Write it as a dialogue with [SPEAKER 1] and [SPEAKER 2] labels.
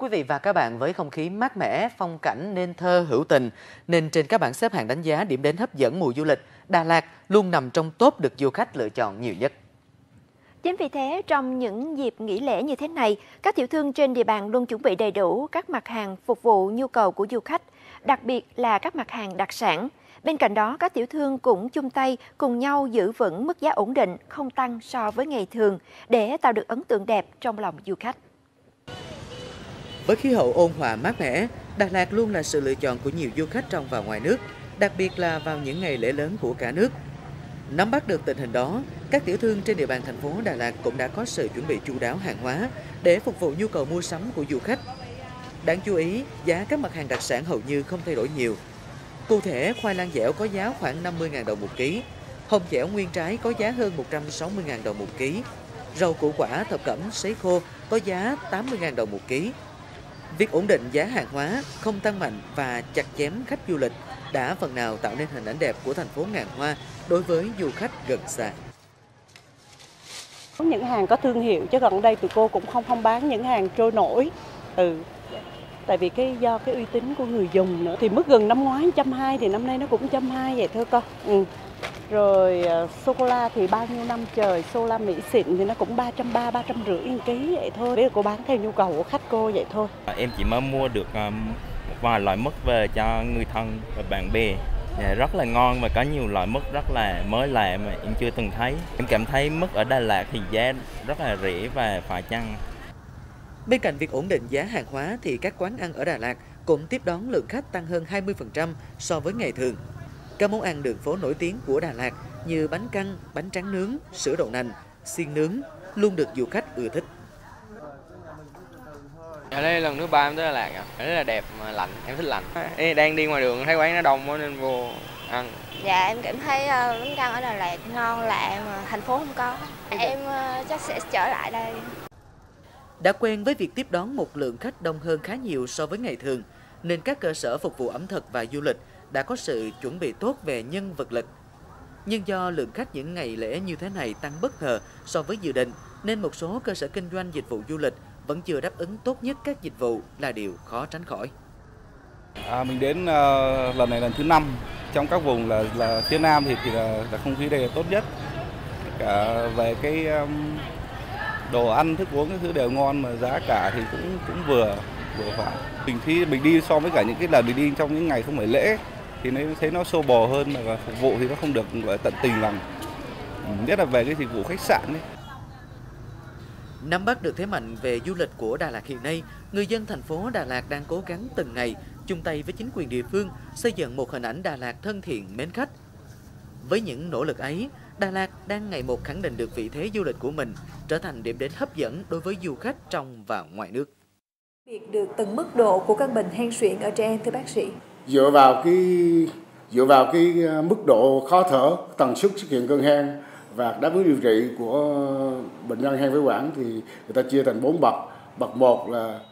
[SPEAKER 1] quý vị và các bạn, với không khí mát mẻ, phong cảnh nên thơ hữu tình, nên trên các bảng xếp hạng đánh giá điểm đến hấp dẫn mùa du lịch, Đà Lạt luôn nằm trong top được du khách lựa chọn nhiều nhất.
[SPEAKER 2] Chính vì thế, trong những dịp nghỉ lễ như thế này, các tiểu thương trên địa bàn luôn chuẩn bị đầy đủ các mặt hàng phục vụ nhu cầu của du khách, đặc biệt là các mặt hàng đặc sản. Bên cạnh đó, các tiểu thương cũng chung tay cùng nhau giữ vững mức giá ổn định, không tăng so với ngày thường, để tạo được ấn tượng đẹp trong lòng du khách.
[SPEAKER 1] Với khí hậu ôn hòa mát mẻ, Đà Lạt luôn là sự lựa chọn của nhiều du khách trong và ngoài nước, đặc biệt là vào những ngày lễ lớn của cả nước. Nắm bắt được tình hình đó, các tiểu thương trên địa bàn thành phố Đà Lạt cũng đã có sự chuẩn bị chu đáo hàng hóa để phục vụ nhu cầu mua sắm của du khách. Đáng chú ý, giá các mặt hàng đặc sản hầu như không thay đổi nhiều. Cụ thể, khoai lang dẻo có giá khoảng 50.000 đồng một ký, hồng dẻo nguyên trái có giá hơn 160.000 đồng một ký, rau củ quả thập cẩm sấy khô có giá 80.000 đồng một ký. Việc ổn định giá hàng hóa, không tăng mạnh và chặt chém khách du lịch đã phần nào tạo nên hình ảnh đẹp của thành phố ngàn hoa đối với du khách gần xa.
[SPEAKER 3] Những hàng có thương hiệu, chứ gần đây tụi cô cũng không bán những hàng trôi nổi. Tại vì do uy tín của người dùng nữa. Thì mức gừng năm ngoái 120 thì năm nay nó cũng 120 vậy thôi con. Rồi sô-cô-la thì bao nhiêu năm trời, sô-la Mỹ xịn thì nó cũng 330, 350 1 ký vậy thôi. Đấy là cô bán theo nhu cầu của khách cô vậy thôi.
[SPEAKER 4] Em chỉ mới mua được một vài loại mứt về cho người thân và bạn bè. Rất là ngon và có nhiều loại mứt rất là mới lạ mà em chưa từng thấy. Em cảm thấy mứt ở Đà Lạt thì giá rất là rẻ và phải chăng.
[SPEAKER 1] Bên cạnh việc ổn định giá hàng hóa thì các quán ăn ở Đà Lạt cũng tiếp đón lượng khách tăng hơn 20% so với ngày thường. Các món ăn đường phố nổi tiếng của Đà Lạt như bánh căn, bánh tráng nướng, sữa đậu nành, xiên nướng luôn được du khách ưa thích.
[SPEAKER 5] Đây là lần thứ 3 em tới Đà Lạt, rất là đẹp mà lạnh, em thích lạnh. Em đang đi ngoài đường thấy quán nó đông quá nên vô ăn.
[SPEAKER 6] Dạ em cảm thấy bánh căn ở Đà Lạt ngon lạ mà thành phố không có. Em chắc sẽ trở lại đây.
[SPEAKER 1] Đã quen với việc tiếp đón một lượng khách đông hơn khá nhiều so với ngày thường, nên các cơ sở phục vụ ẩm thực và du lịch đã có sự chuẩn bị tốt về nhân vật lực. Nhưng do lượng khách những ngày lễ như thế này tăng bất ngờ so với dự định, nên một số cơ sở kinh doanh dịch vụ du lịch vẫn chưa đáp ứng tốt nhất các dịch vụ là điều khó tránh khỏi.
[SPEAKER 7] Mình đến lần này lần thứ 5 trong các vùng là phía Nam thì là không khí đây là tốt nhất. Cả về cái đồ ăn thức uống cái thứ đều ngon mà giá cả thì cũng vừa phải. Mình đi so với cả những cái lần mình đi trong những ngày không phải lễ thì thấy nó xô bồ hơn, và phục vụ thì nó không được gọi tận tình lòng, nhất là về cái dịch vụ khách sạn ấy.
[SPEAKER 1] Nắm bắt được thế mạnh về du lịch của Đà Lạt hiện nay, người dân thành phố Đà Lạt đang cố gắng từng ngày chung tay với chính quyền địa phương xây dựng một hình ảnh Đà Lạt thân thiện mến khách. Với những nỗ lực ấy, Đà Lạt đang ngày một khẳng định được vị thế du lịch của mình, trở thành điểm đến hấp dẫn đối với du khách trong và ngoài nước.
[SPEAKER 8] Biệt được từng mức độ của căn bệnh hen suyễn ở trẻ em thưa bác sĩ.
[SPEAKER 9] Dựa vào cái mức độ khó thở, tần suất xuất hiện cơn hen và đáp ứng điều trị của bệnh nhân hen phế quản thì người ta chia thành 4 bậc. Bậc 1 là